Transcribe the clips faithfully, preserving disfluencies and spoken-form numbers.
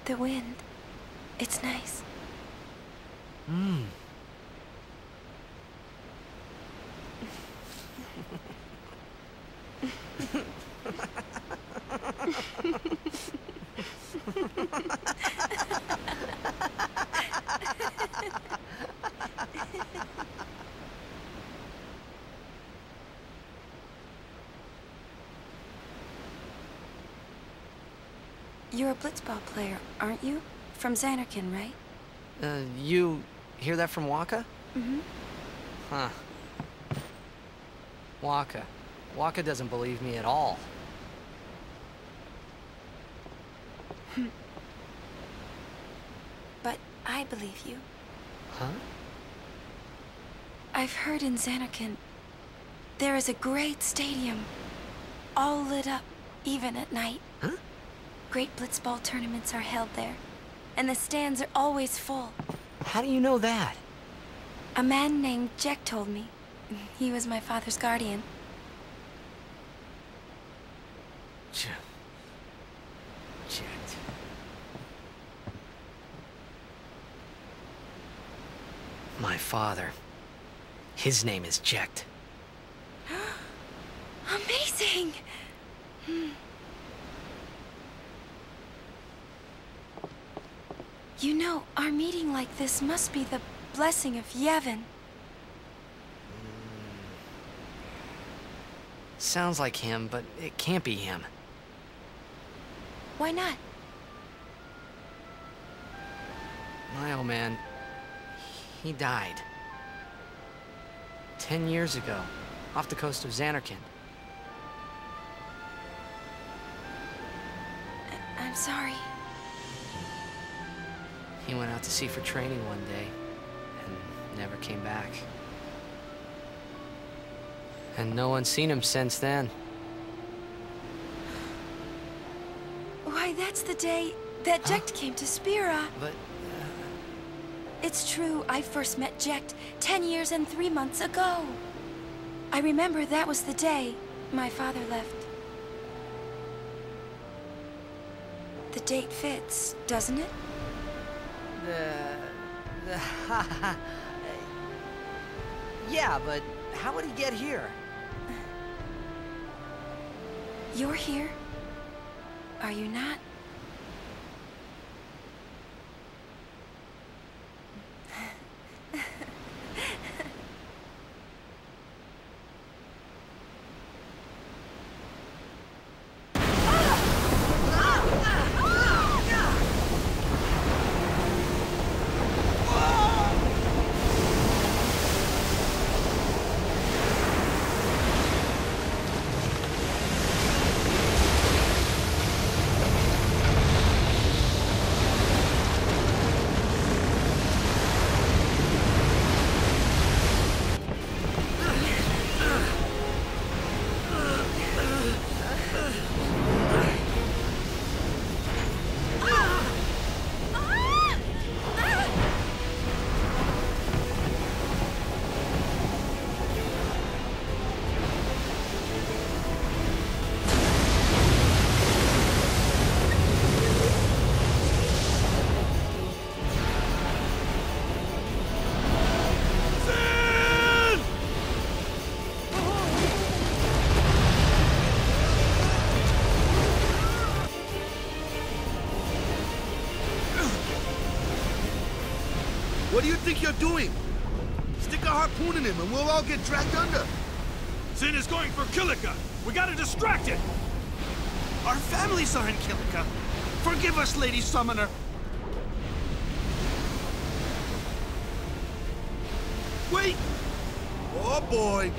The wind. It's nice. Mmm. You're a Blitzball player, aren't you? From Xanarkand, right? Uh, you hear that from Wakka? Mm-hmm. Huh. Wakka. Wakka doesn't believe me at all. But I believe you. Huh? I've heard in Xanarkand there is a great stadium, all lit up, even at night. Huh? Great Blitzball tournaments are held there, and the stands are always full. How do you know that? A man named Jack told me. He was my father's guardian. J Jet. My father. His name is Jekt. Amazing! Hmm. You know, our meeting like this must be the blessing of Yevon. Sounds like him, but it can't be him. Why not? My old man, he died. Ten years ago, off the coast of Xanarkand. I I'm sorry. He went out to sea for training one day, and never came back. And no one's seen him since then. Why, that's the day that Huh? Jekt came to Spira. But... It's true, I first met Jekt ten years and three months ago. I remember that was the day my father left. The date fits, doesn't it? The... the... Yeah, but how would he get here? You're here, are you not? What do you think you're doing? Stick a harpoon in him and we'll all get dragged under. Sin is going for Kilika. We gotta distract it. Our families are in Kilika. Forgive us, Lady Summoner. Wait! Oh boy!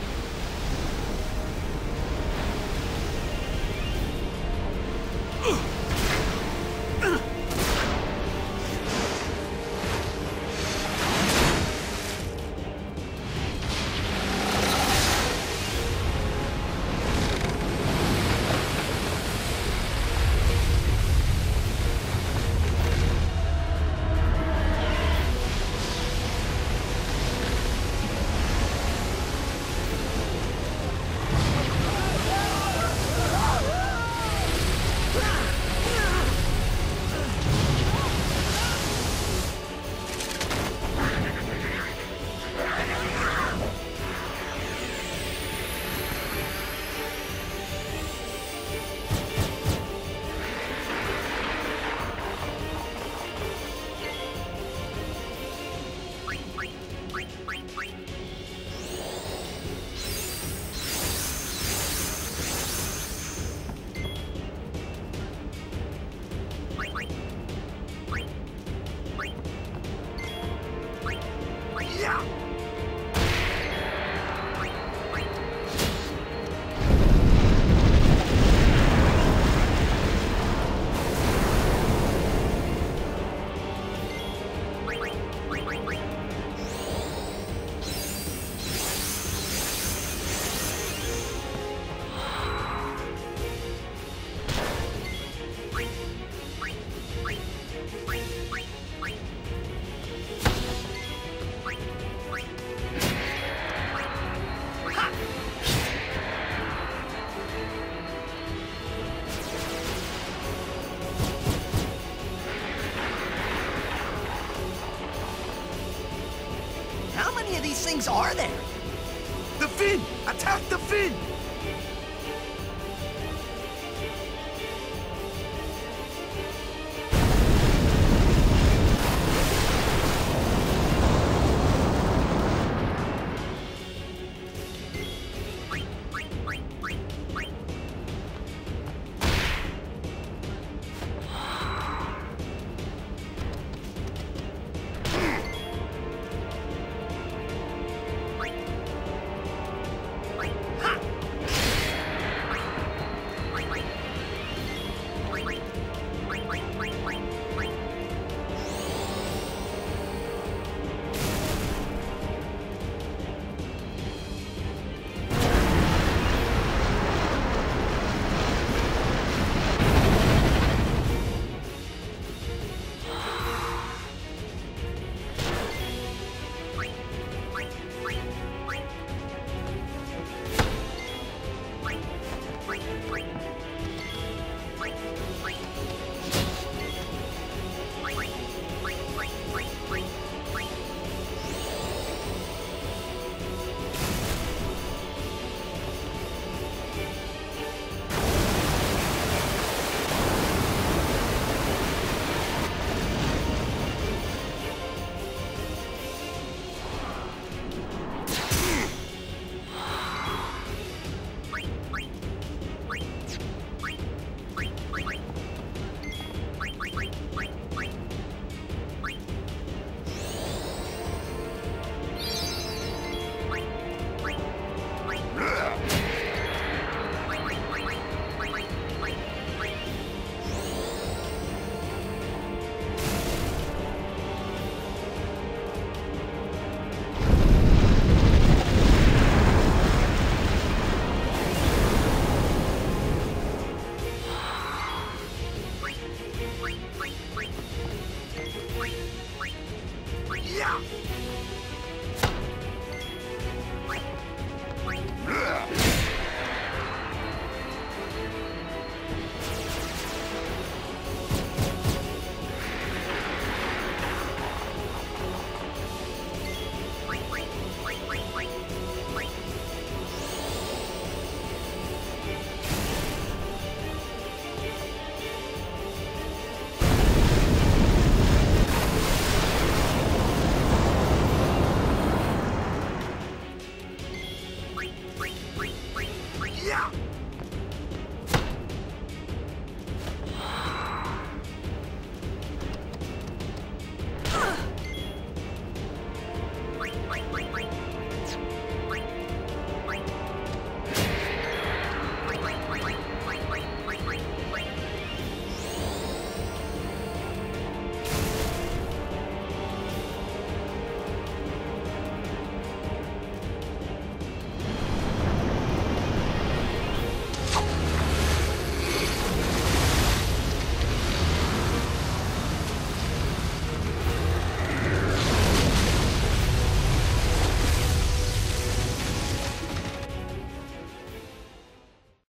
these things are there? The fin! Attack the fin!